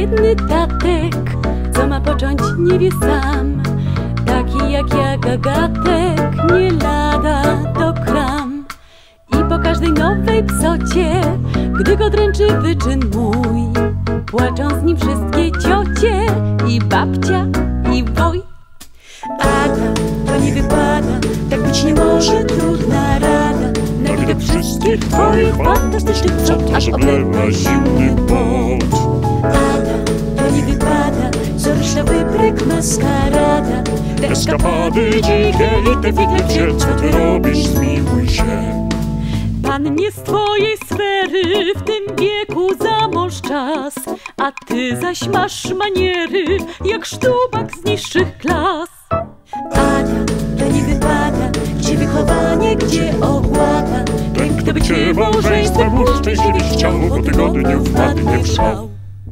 biedny tatek, co ma począć nie wie sam. Taki jak ja gagatek, nie lada to kram. I po każdej nowej psocie, gdy go dręczy wyczyn mój, płaczą z nim wszystkie ciocie i babcia i wuj. Ada, to nie wypada, tak być nie może, trudna rada. Na widok wszystkich twoich fantastycznych psot aż oblewa zimny pot. Ada, to nie wypada, zoryczna wybryk, maskarada. Te eskapady dzikie i te figle, co ty robisz, zmiłuj się. Pannie z twojej sfery w tym wieku za mąż czas, a ty zaś masz maniery jak sztubak z niższych klas. Ada, to nie wypada, gdzie wychowanie, gdzie ogłada. Ten, kto by cię małżeństwem uszczęśliwić chciał, po tygodniu wpadnie w szał.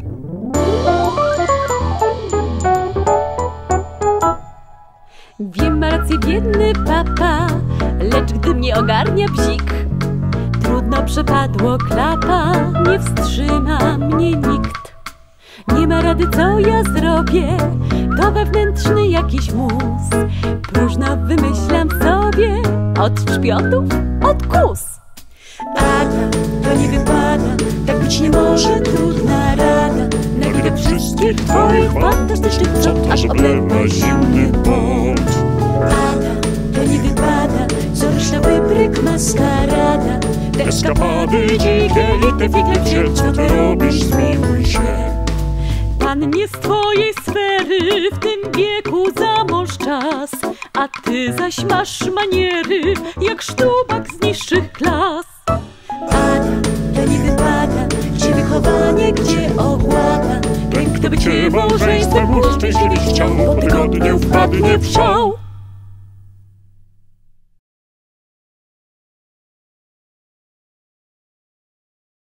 Wiem, ma rację biedny papa, lecz gdy mnie ogarnia bzik, trudno przepadło klapa, nie wstrzyma mnie nikt. Nie ma rady, co ja zrobię, to wewnętrzny jakiś mus. Próżno wymyślam sobie, od trzpiotów, od kus. Ada, to nie wypada, tak być nie może, trudna rada. Na widok wszystkich twoich fantastycznych psot aż oblewa zimny pot. Ada, to nie wypada, zoryczna wybryk, maskarada. Te eskapady dzikie i te figle, co ty robisz, zmiłuj się. Pannie z twojej sfery w tym wieku za mąż czas, a ty zaś masz maniery jak sztubak z niższych klas. Ada, to nie wypada, gdzie wychowanie, gdzie ogłada. Ten, kto by cię małżeństwem uszczęśliwić chciał, po tygodniu wpadnie w szał.